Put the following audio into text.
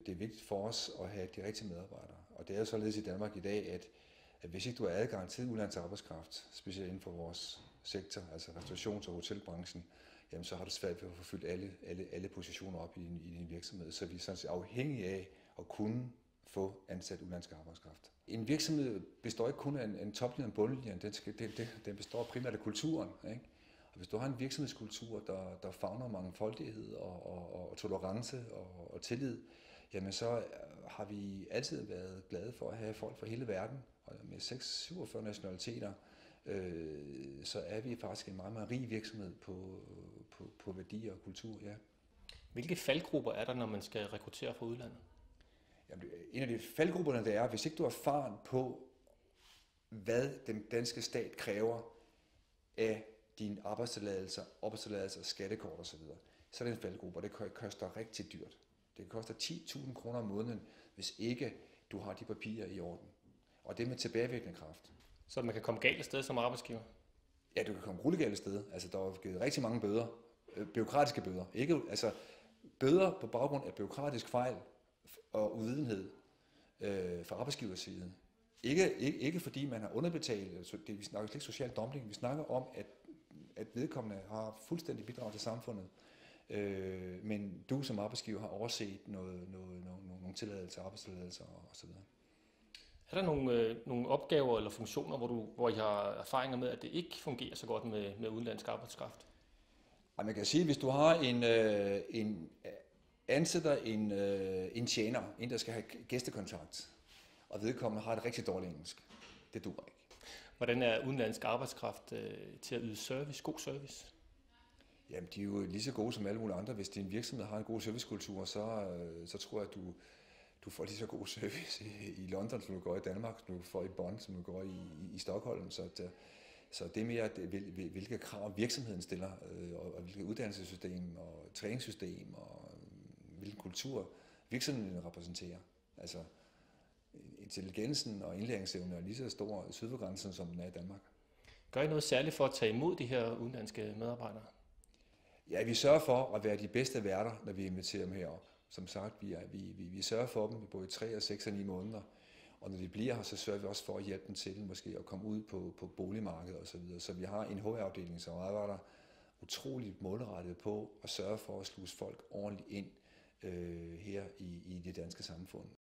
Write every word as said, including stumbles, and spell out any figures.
Det er vigtigt for os at have de rigtige medarbejdere. Og det er jo således i Danmark i dag, at, at hvis ikke du har adgang til udenlandsk arbejdskraft, specielt inden for vores sektor, altså restaurations- og hotelbranchen, jamen så har du svært ved at få fyldt alle, alle, alle positioner op i din, i din virksomhed. Så vi er sådan set afhængige af at kunne få ansat udenlandsk arbejdskraft. En virksomhed består ikke kun af en, en toplinje og en bundlinje, den, skal, den, den består primært af kulturen. Ikke? Og hvis du har en virksomhedskultur, der, der favner mangfoldighed og, og, og tolerance og, og tillid, jamen så har vi altid været glade for at have folk fra hele verden, og med syvogfyrre nationaliteter, øh, så er vi faktisk en meget, meget rig virksomhed på, på, på værdier og kultur, ja. Hvilke faldgrupper er der, når man skal rekruttere fra udlandet? Jamen, en af de faldgrupperne, det er, hvis ikke du er erfaren på, hvad den danske stat kræver af dine arbejdstilladelser, opholdstilladelser, skattekort osv., så er det en faldgruppe, og det koster rigtig dyrt. Det koster ti tusind kroner om måneden, hvis ikke du har de papirer i orden. Og det med tilbagevirkende kraft. Så man kan komme galt af sted som arbejdsgiver? Ja, du kan komme rullegalt af sted. Altså, der er givet rigtig mange bøder. Øh, bureaukratiske bøder. Ikke, altså, bøder på baggrund af bureaukratisk fejl og uvidenhed øh, fra arbejdsgivers side. Ikke, ikke, ikke fordi man har underbetalt, det, vi snakker ikke social dumping, vi snakker om, at, at vedkommende har fuldstændig bidrag til samfundet. Øh, men du som arbejdsgiver har overset noget, noget, noget, nogle tilladelser, arbejdstilladelser og så videre. Er der nogle, øh, nogle opgaver eller funktioner, hvor, du, hvor I har erfaringer med, at det ikke fungerer så godt med, med udenlandsk arbejdskraft? Og man kan sige, at hvis du har en, øh, en ansætter en, øh, en tjener, en der skal have gæstekontakt, og vedkommende har et rigtig dårligt engelsk, det duer ikke. Hvordan er udenlandsk arbejdskraft øh, til at yde service, god service? Jamen, de er jo lige så gode som alle mulige andre. Hvis din virksomhed har en god servicekultur, så, så tror jeg, at du, du får lige så god service i, i London, som du går i Danmark, som du får i Bonn, som du går i, i, i Stockholm. Så, det, så det er mere, hvilke krav virksomheden stiller, og, og hvilket uddannelsessystem og træningssystem og hvilken kultur virksomheden repræsenterer. Altså, intelligensen og indlæringsevnen er lige så stor syd for grænsen, som den er i Danmark. Gør I noget særligt for at tage imod de her udenlandske medarbejdere? Ja, vi sørger for at være de bedste værter, når vi inviterer dem herop. Som sagt, vi, er, vi, vi, vi sørger for dem både i tre og seks og ni måneder. Og når de bliver her, så sørger vi også for at hjælpe dem til måske at komme ud på, på boligmarkedet osv. Så, videre. Så vi har en H R-afdeling, som arbejder utroligt målrettet på at sørge for at sluse folk ordentligt ind øh, her i, i det danske samfund.